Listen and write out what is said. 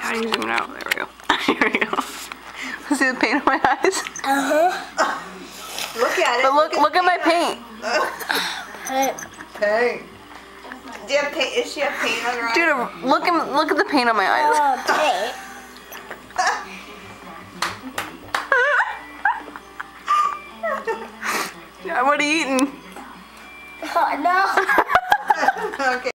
How do you zoom it out? There we go. Here we go. See the paint on my eyes? Look at it. But look at my paint. Paint. Do you have paint? Is she have paint on her eyes? Dude, look at the paint on my eyes. Paint. What are you eating? Oh, no. Okay.